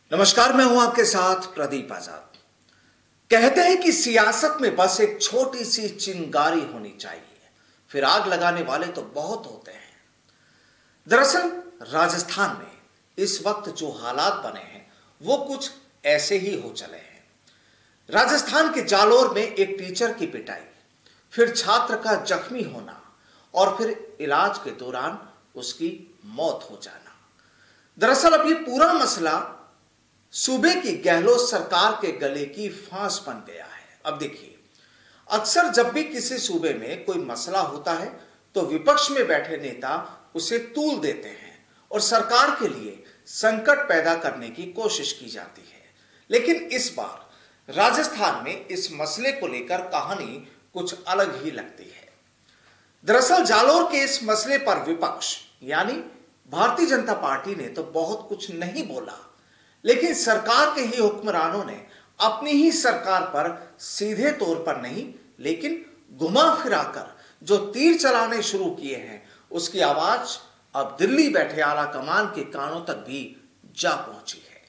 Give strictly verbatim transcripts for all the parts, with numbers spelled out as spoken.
नमस्कार, मैं हूं आपके साथ प्रदीप आजाद। कहते हैं कि सियासत में बस एक छोटी सी चिंगारी होनी चाहिए, फिर आग लगाने वाले तो बहुत होते हैं। दरअसल राजस्थान में इस वक्त जो हालात बने हैं वो कुछ ऐसे ही हो चले हैं। राजस्थान के जालोर में एक टीचर की पिटाई, फिर छात्र का जख्मी होना और फिर इलाज के दौरान उसकी मौत हो जाना। दरअसल अब ये पूरा मसला सूबे की गहलोत सरकार के गले की फांस बन गया है। अब देखिए, अक्सर जब भी किसी सूबे में कोई मसला होता है तो विपक्ष में बैठे नेता उसे तूल देते हैं और सरकार के लिए संकट पैदा करने की कोशिश की जाती है। लेकिन इस बार राजस्थान में इस मसले को लेकर कहानी कुछ अलग ही लगती है। दरअसल जालोर के इस मसले पर विपक्ष यानी भारतीय जनता पार्टी ने तो बहुत कुछ नहीं बोला, लेकिन सरकार के ही हुक्मरानों ने अपनी ही सरकार पर सीधे तौर पर नहीं लेकिन घुमा फिराकर जो तीर चलाने शुरू किए हैं, उसकी आवाज अब दिल्ली बैठे आला कमान के कानों तक भी जा पहुंची है।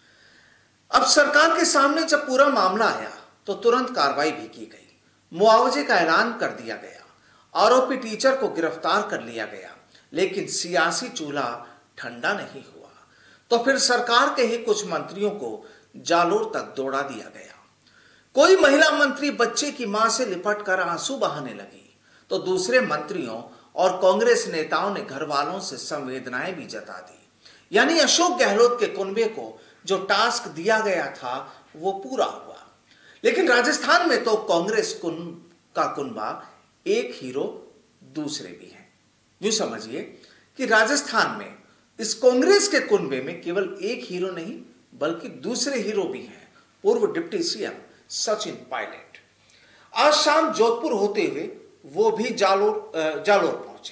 अब सरकार के सामने जब पूरा मामला आया तो तुरंत कार्रवाई भी की गई, मुआवजे का ऐलान कर दिया गया, आरोपी टीचर को गिरफ्तार कर लिया गया। लेकिन सियासी चूल्हा ठंडा नहीं हुआ तो फिर सरकार के ही कुछ मंत्रियों को जालोर तक दौड़ा दिया गया। कोई महिला मंत्री बच्चे की मां से लिपट कर आंसू बहाने लगी तो दूसरे मंत्रियों और कांग्रेस नेताओं ने घर वालों से संवेदनाएं भी जता दी। यानी अशोक गहलोत के कुनबे को जो टास्क दिया गया था वो पूरा हुआ। लेकिन राजस्थान में तो कांग्रेस कुन का कुनबा एक हीरो दूसरे भी है। यूं समझिए कि राजस्थान में इस कांग्रेस के कुनबे में केवल एक हीरो नहीं बल्कि दूसरे हीरो भी हैं। पूर्व डिप्टी सीएम सचिन पायलट आज शाम जोधपुर होते हुए वो भी जालोर जालोर पहुंचे।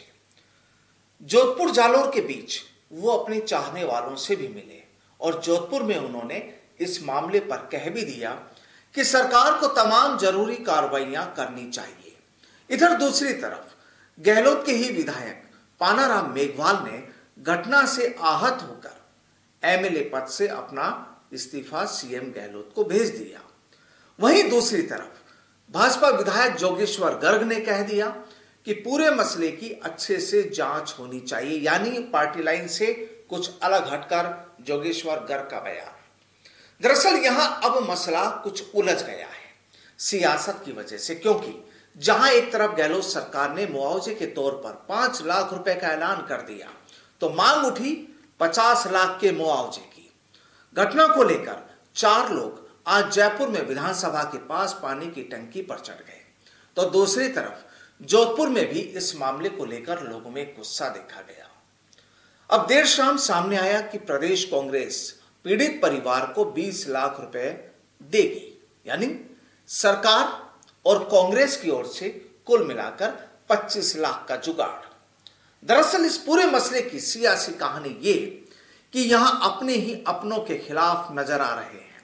जोधपुर जालोर के बीच वो अपने चाहने वालों से भी मिले और जोधपुर में उन्होंने इस मामले पर कह भी दिया कि सरकार को तमाम जरूरी कार्रवाइयां करनी चाहिए। इधर दूसरी तरफ गहलोत के ही विधायक पानाराम मेघवाल ने घटना से आहत होकर एमएलए पद से अपना इस्तीफा सीएम गहलोत को भेज दिया। वहीं दूसरी तरफ भाजपा विधायक जोगेश्वर गर्ग ने कह दिया कि पूरे मसले की अच्छे से जांच होनी चाहिए। यानी पार्टी लाइन से कुछ अलग हटकर जोगेश्वर गर्ग का बयान। दरअसल यहां अब मसला कुछ उलझ गया है सियासत की वजह से, क्योंकि जहां एक तरफ गहलोत सरकार ने मुआवजे के तौर पर पांच लाख रुपए का ऐलान कर दिया तो मांग उठी पचास लाख के मुआवजे की। घटना को लेकर चार लोग आज जयपुर में विधानसभा के पास पानी की टंकी पर चढ़ गए तो दूसरी तरफ जोधपुर में भी इस मामले को लेकर लोगों में गुस्सा देखा गया। अब देर शाम सामने आया कि प्रदेश कांग्रेस पीड़ित परिवार को बीस लाख रुपए देगी। यानी सरकार और कांग्रेस की ओर से कुल मिलाकर पच्चीस लाख का जुगाड़। दरअसल इस पूरे मसले की सियासी कहानी ये कि यहां अपने ही अपनों के खिलाफ नजर आ रहे हैं।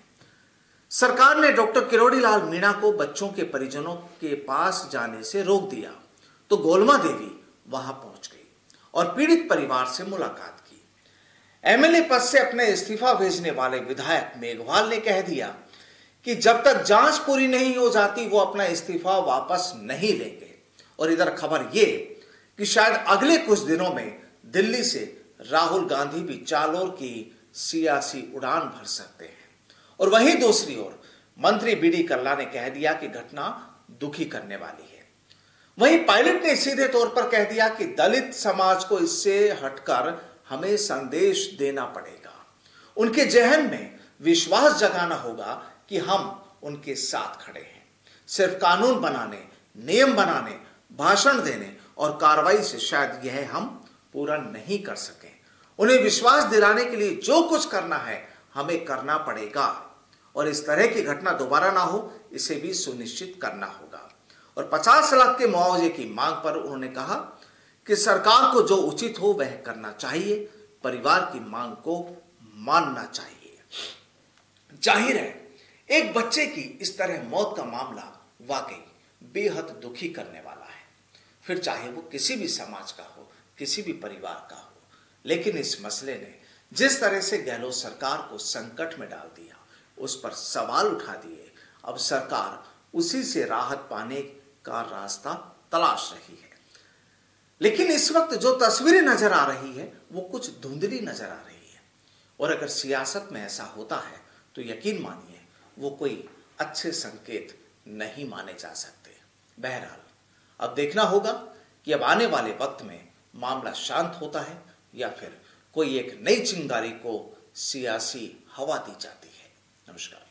सरकार ने डॉक्टर किरोड़ी लाल मीणा को बच्चों के परिजनों के पास जाने से रोक दिया तो गोलमा देवी वहां पहुंच गई और पीड़ित परिवार से मुलाकात की। एमएलए पद से अपने इस्तीफा भेजने वाले विधायक मेघवाल ने कह दिया कि जब तक जांच पूरी नहीं हो जाती वो अपना इस्तीफा वापस नहीं लेंगे। और इधर खबर ये कि शायद अगले कुछ दिनों में दिल्ली से राहुल गांधी भी जालोर की सियासी उड़ान भर सकते हैं। और वहीं दूसरी ओर मंत्री बीडी कल्ला ने कह दिया कि घटना दुखी करने वाली है। वहीं पायलट ने सीधे तौर पर कह दिया कि दलित समाज को इससे हटकर हमें संदेश देना पड़ेगा। उनके जहन में विश्वास जगाना होगा कि हम उनके साथ खड़े हैं। सिर्फ कानून बनाने, नियम बनाने, भाषण देने और कार्रवाई से शायद यह हम पूरा नहीं कर सके। उन्हें विश्वास दिलाने के लिए जो कुछ करना है हमें करना पड़ेगा और इस तरह की घटना दोबारा ना हो इसे भी सुनिश्चित करना होगा। और पचास लाख के मुआवजे की मांग पर उन्होंने कहा कि सरकार को जो उचित हो वह करना चाहिए, परिवार की मांग को मानना चाहिए। जाहिर है एक बच्चे की इस तरह मौत का मामला वाकई बेहद दुखी करने वाला है, फिर चाहे वो किसी भी समाज का हो, किसी भी परिवार का हो। लेकिन इस मसले ने जिस तरह से गहलोत सरकार को संकट में डाल दिया, उस पर सवाल उठा दिए, अब सरकार उसी से राहत पाने का रास्ता तलाश रही है। लेकिन इस वक्त जो तस्वीरें नजर आ रही है वो कुछ धुंधली नजर आ रही है, और अगर सियासत में ऐसा होता है तो यकीन मानिए वो कोई अच्छे संकेत नहीं माने जा सकते। बहरहाल अब देखना होगा कि अब आने वाले वक्त में मामला शांत होता है या फिर कोई एक नई चिंगारी को सियासी हवा दी जाती है। नमस्कार।